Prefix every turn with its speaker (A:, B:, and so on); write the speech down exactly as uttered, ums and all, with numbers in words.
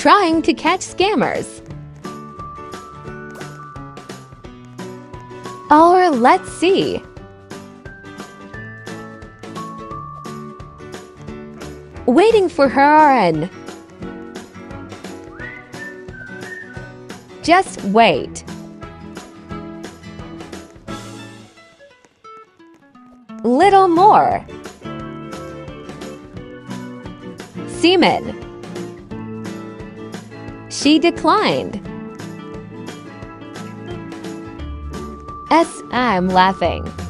A: trying to catch scammers. Or let's see. Waiting for her and just wait. Little more. Seaman. She declined. S. I'm laughing.